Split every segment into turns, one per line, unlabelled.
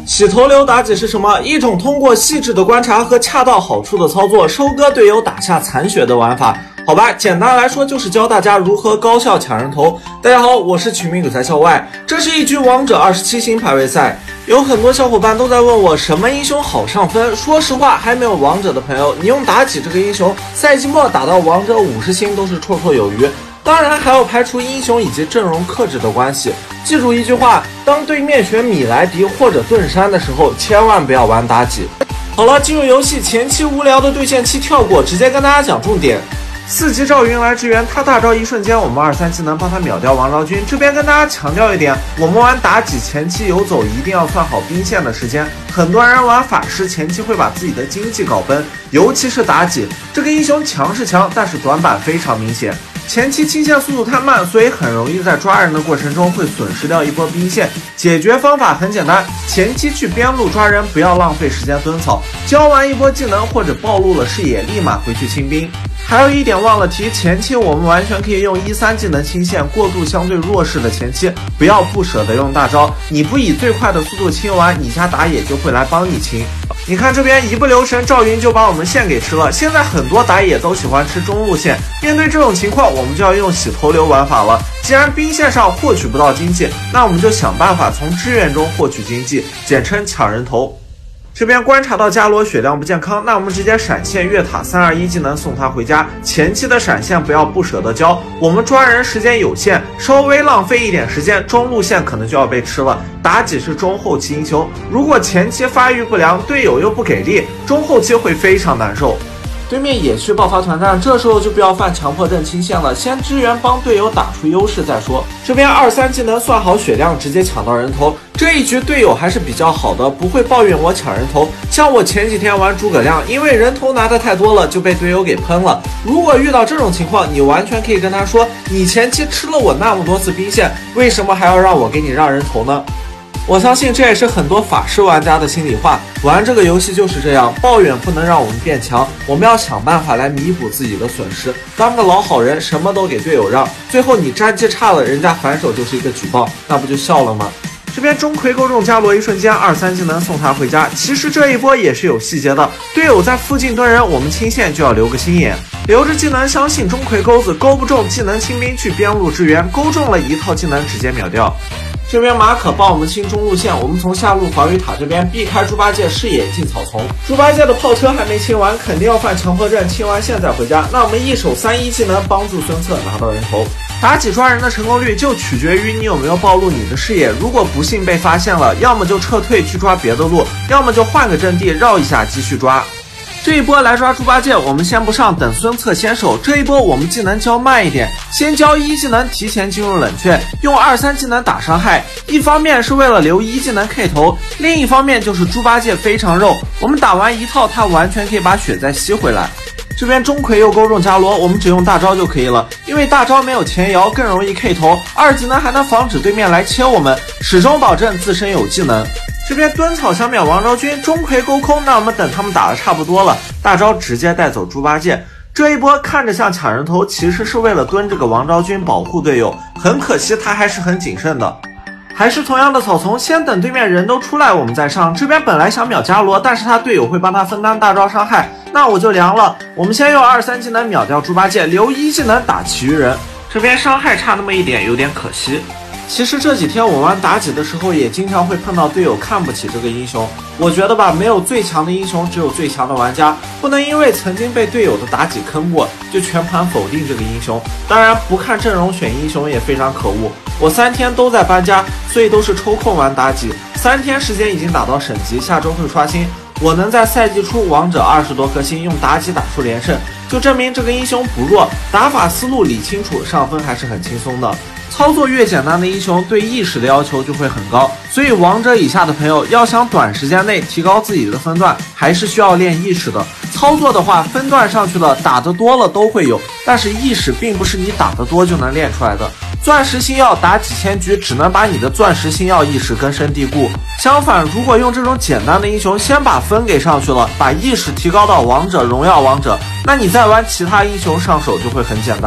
洗头流妲己是什么？一种通过细致的观察和恰到好处的操作，收割队友打下残血的玩法。好吧，简单来说就是教大家如何高效抢人头。大家好，我是取名主在校外，这是一局王者27星排位赛。有很多小伙伴都在问我什么英雄好上分。说实话，还没有王者的朋友，你用妲己这个英雄，赛季末打到王者50星都是绰绰有余。当然还要排除英雄以及阵容克制的关系。记住一句话，当对面选米莱狄或者盾山的时候，千万不要玩妲己。好了，进入游戏，前期无聊的对线期跳过，直接跟大家讲重点。4级赵云来支援，他大招一瞬间，我们2-3技能帮他秒掉王昭君。这边跟大家强调一点，我们玩妲己前期游走一定要算好兵线的时间。很多人玩法师前期会把自己的经济搞崩，尤其是妲己这个英雄强是强，但是短板非常明显。前期清线速度太慢，所以很容易在抓人的过程中会损失掉一波兵线。解决方法很简单，前期去边路抓人，不要浪费时间蹲草，交完一波技能或者暴露了视野，立马回去清兵。还有一点忘了提，前期我们完全可以用1-3技能清线，过渡相对弱势的前期，不要不舍得用大招。你不以最快的速度清完，你家打野就会来帮你清。你看这边一不留神，赵云就把我们线给吃了。现在很多打野都喜欢吃中路线，面对这种情况，我们就要用洗头流玩法了。既然兵线上获取不到经济，那我们就想办法从支援中获取经济，简称抢人头。这边观察到伽罗血量不健康，那我们直接闪现越塔321技能送他回家。前期的闪现不要不舍得交，我们抓人时间有限，稍微浪费一点时间，中路线可能就要被吃了。妲己是中后期英雄，如果前期发育不良，队友又不给力，中后期会非常难受。对面也去爆发团战，这时候就不要犯强迫症清线了，先支援帮队友打出优势再说。这边2-3技能算好血量，直接抢到人头。这一局队友还是比较好的，不会抱怨我抢人头。像我前几天玩诸葛亮，因为人头拿的太多了，就被队友给喷了。如果遇到这种情况，你完全可以跟他说，你前期吃了我那么多次兵线，为什么还要让我给你让人头呢？我相信这也是很多法师玩家的心里话，玩这个游戏就是这样，抱怨不能让我们变强，我们要想办法来弥补自己的损失，当个老好人，什么都给队友让，最后你战绩差了，人家反手就是一个举报，那不就笑了吗？这边钟馗勾中伽罗一瞬间，2-3技能送他回家。其实这一波也是有细节的，队友在附近蹲人，我们清线就要留个心眼，留着技能相信钟馗钩子，勾不中技能清兵去边路支援，勾中了一套技能直接秒掉。这边马可帮我们清中路线，我们从下路防御塔这边避开猪八戒视野进草丛。猪八戒的炮车还没清完，肯定要犯强迫症，清完线再回家。那我们一手3-1技能帮助孙策拿到人头。妲己抓人的成功率就取决于你有没有暴露你的视野，如果不幸被发现了，要么就撤退去抓别的路，要么就换个阵地绕一下继续抓。这一波来抓猪八戒，我们先不上，等孙策先手。这一波我们技能交慢一点，先交1技能提前进入冷却，用2-3技能打伤害。一方面是为了留1技能 K 头，另一方面就是猪八戒非常肉，我们打完一套，他完全可以把血再吸回来。这边钟馗又勾中伽罗，我们只用大招就可以了，因为大招没有前摇，更容易 K 头，2技能还能防止对面来切我们，始终保证自身有技能。这边蹲草想秒王昭君，钟馗勾空，那我们等他们打的差不多了，大招直接带走猪八戒。这一波看着像抢人头，其实是为了蹲这个王昭君保护队友，很可惜他还是很谨慎的。还是同样的草丛，先等对面人都出来我们再上。这边本来想秒伽罗，但是他队友会帮他分担大招伤害，那我就凉了。我们先用2-3技能秒掉猪八戒，留1技能打其余人。这边伤害差那么一点，有点可惜。其实这几天我玩妲己的时候，也经常会碰到队友看不起这个英雄。我觉得吧，没有最强的英雄，只有最强的玩家。不能因为曾经被队友的妲己坑过，就全盘否定这个英雄。当然，不看阵容选英雄也非常可恶。我3天都在搬家，所以都是抽空玩妲己。3天时间已经打到省级，下周会刷新。我能在赛季初王者20多颗星用妲己打出连胜，就证明这个英雄不弱，打法思路理清楚，上分还是很轻松的。操作越简单的英雄，对意识的要求就会很高，所以王者以下的朋友要想短时间内提高自己的分段，还是需要练意识的。操作的话，分段上去了，打得多了都会有，但是意识并不是你打得多就能练出来的。钻石星耀打几千局，只能把你的钻石星耀意识根深蒂固。相反，如果用这种简单的英雄，先把分给上去了，把意识提高到王者、荣耀王者，那你再玩其他英雄上手就会很简单。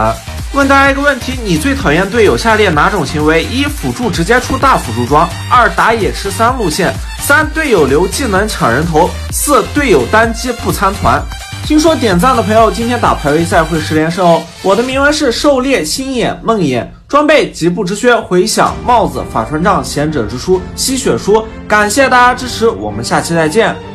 问大家一个问题，你最讨厌队友下列哪种行为？一、辅助直接出大辅助装；二、打野吃3路线；三、队友留技能抢人头；四、队友单机不参团。听说点赞的朋友今天打排位赛会10连胜哦。我的铭文是狩猎、星眼、梦魇，装备极步之靴、回响、帽子、法穿杖、贤者之书、吸血书。感谢大家支持，我们下期再见。